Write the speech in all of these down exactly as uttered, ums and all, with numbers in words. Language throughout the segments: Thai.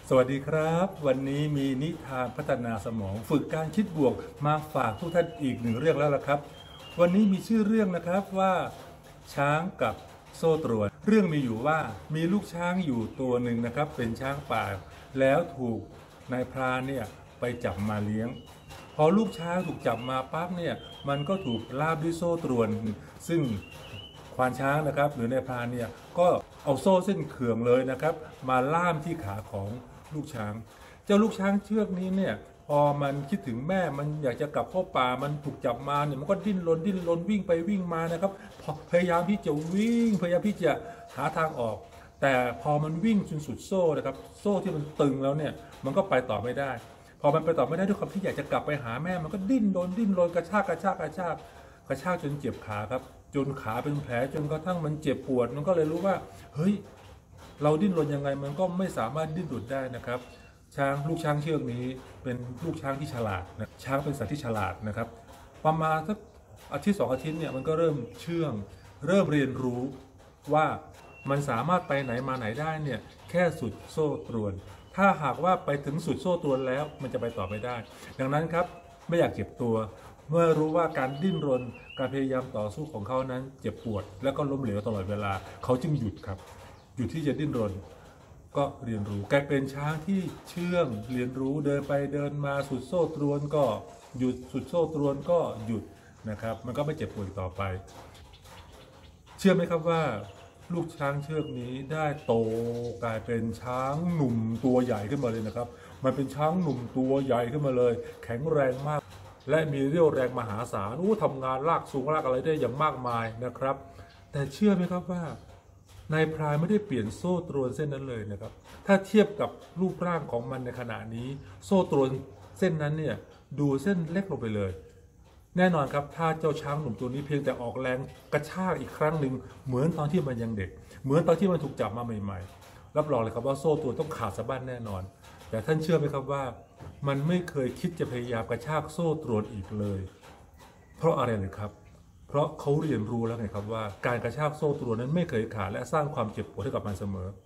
สวัสดีครับวันนี้มีนิทานพัฒนาสมองฝึกการคิดบวกมาฝากทุกท่านอีกหนึ่งเรื่องแล้วล่ะครับวันนี้มีชื่อเรื่องนะครับว่าช้างกับโซ่ตรวนเรื่องมีอยู่ว่ามีลูกช้างอยู่ตัวหนึ่งนะครับเป็นช้างป่าแล้วถูกนายพรานเนี่ยไปจับมาเลี้ยงพอลูกช้างถูกจับมาปั๊บเนี่ยมันก็ถูกล่ามด้วยโซ่ตรวนซึ่งควานช้างนะครับหรือนายพรานเนี่ยก็เอาโซ่เส้นเขื่องเลยนะครับมาล่ามที่ขาของลูกช้างเจ้าลูกช้างเชือกนี้เนี่ยพอมันคิดถึงแม่มันอยากจะกลับเข้าป่ามันถูกจับมาเนี่ยมันก็ดิ้นรนดิ้นรนวิ่งไปวิ่งมานะครับพยายามที่จะวิ่งพยายามที่จะหาทางออกแต่พอมันวิ่งจนสุดโซ่นะครับโซ่ที่มันตึงแล้วเนี่ยมันก็ไปต่อไม่ได้พอมันไปต่อไม่ได้ด้วยความที่อยากจะกลับไปหาแม่มันก็ดิ้นรนดิ้นรนกระชากกระชากกระชากกระชากจนเจ็บขาครับจนขาเป็นแผลจนกระทั่งมันเจ็บปวดมันก็เลยรู้ว่าเฮ้ยเราดิ้นรนยังไงมันก็ไม่สามารถดิ้นหลุดได้นะครับช้างลูกช้างเชือกนี้เป็นลูกช้างที่ฉลาดนะช้างเป็นสัตว์ที่ฉลาดนะครับประมาณสักอาทิตย์สองอาทิตย์เนี่ยมันก็เริ่มเชื่องเริ่มเรียนรู้ว่ามันสามารถไปไหนมาไหนได้เนี่ยแค่สุดโซ่ตรวนถ้าหากว่าไปถึงสุดโซ่ตรวนแล้วมันจะไปต่อไม่ได้ดังนั้นครับไม่อยากเจ็บตัวเมื่อรู้ว่าการดิ้นรนการพยายามต่อสู้ของเขานั้นเจ็บปวดและก็ล้มเหลวตลอดเวลาเขาจึงหยุดครับหยุดที่จะดิ้นรนก็เรียนรู้กลายเป็นช้างที่เชื่องเรียนรู้เดินไปเดินมาสุดโซ่ตรวนก็หยุดสุดโซ่ตรวนก็หยุดนะครับมันก็ไม่เจ็บปวดต่อไปเชื่อไหมครับว่าลูกช้างเชือกนี้ได้โตกลายเป็นช้างหนุ่มตัวใหญ่ขึ้นมาเลยนะครับมันเป็นช้างหนุ่มตัวใหญ่ขึ้นมาเลยแข็งแรงมากและมีเรี่ยวแรงมหาศาลอู้ทำงานลากสูงลากอะไรได้อย่างมากมายนะครับแต่เชื่อไหมครับว่านายพรานไม่ได้เปลี่ยนโซ่ตรวนเส้นนั้นเลยนะครับถ้าเทียบกับรูปร่างของมันในขณะนี้โซ่ตรวนเส้นนั้นเนี่ยดูเส้นเล็กลงไปเลยแน่นอนครับถ้าเจ้าช้างหนุ่มตัวนี้เพียงแต่ออกแรงกระชากอีกครั้งหนึ่งเหมือนตอนที่มันยังเด็กเหมือนตอนที่มันถูกจับมาใหม่ๆรับรองเลยครับว่าโซ่ตรวนต้องขาดสะบั้นแน่นอนแต่ท่านเชื่อไหมครับว่ามันไม่เคยคิดจะพยายามกระชากโซ่ตรวนอีกเลยเพราะอะไรเลยครับเพราะเขาเรียนรู้แล้วไงครับว่าการกระชากโซ่ตรวนนั้นไม่เคยขาดและสร้างความเจ็บปวดให้กับมันเสมอ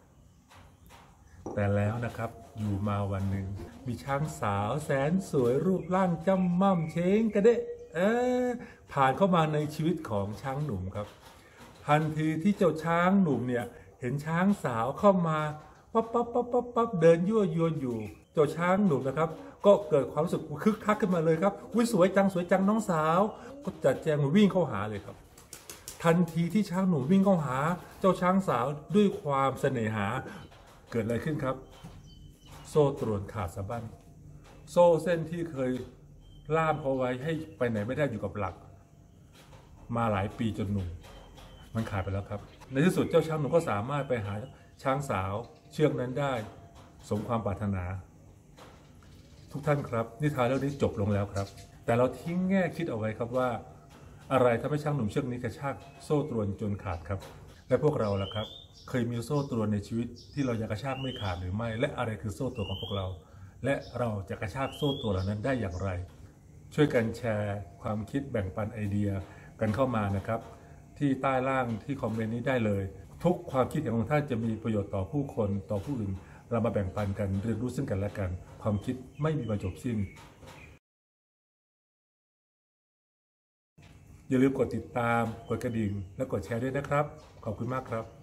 แต่แล้วนะครับอยู่มาวันหนึ่งมีช้างสาวแสนสวยรูปร่างจ้ำม่ำเช้งกระเดะเออผ่านเข้ามาในชีวิตของช้างหนุ่มครับทันทีที่เจ้าช้างหนุ่มเนี่ยเห็นช้างสาวเข้ามาปั๊บปั๊บปั๊บปั๊บปั๊บเดินยั่วยวนอยู่เจ้าช้างหนุ่มนะครับก็เกิดความรู้สึกคึกคักขึ้นมาเลยครับวิสวยจังสวยจังน้องสาวก็จัดแจงวิ่งเข้าหาเลยครับทันทีที่ช้างหนุ่มวิ่งเข้าหาเจ้าช้างสาวด้วยความเสน่หาเกิดอะไรขึ้นครับโซ่ตรวนขาดสะบั้นโซ่เส้นที่เคยล่ามเขาไว้ให้ไปไหนไม่ได้อยู่กับหลักมาหลายปีจนหนุ่มมันขาดไปแล้วครับในที่สุดเจ้าช้างหนุ่มก็สามารถไปหาช้างสาวเชือกนั้นได้สมความปรารถนาทุกท่านครับนิทานเรื่องนี้จบลงแล้วครับแต่เราทิ้งแง่คิดเอาไว้ครับว่าอะไรทำให้ช้างหนุ่มเชือกนี้กระชากโซ่ตรวนจนขาดครับและพวกเราล่ะครับเคยมีโซ่ตรวนในชีวิตที่เราอยากกระชากไม่ขาดหรือไม่และอะไรคือโซ่ตรวนของพวกเราและเราจะกระชากโซ่ตรวนเหล่านั้นได้อย่างไรช่วยกันแชร์ความคิดแบ่งปันไอเดียกันเข้ามานะครับที่ใต้ล่างที่คอมเมนต์นี้ได้เลยทุกความคิดของท่านจะมีประโยชน์ต่อผู้คนต่อผู้อื่นเรามาแบ่งปันกันเรียนรู้ซึ่งกันและกันความคิดไม่มีวันจบสิ้นอย่าลืมกดติดตามกดกระดิ่งและกดแชร์ด้วยนะครับขอบคุณมากครับ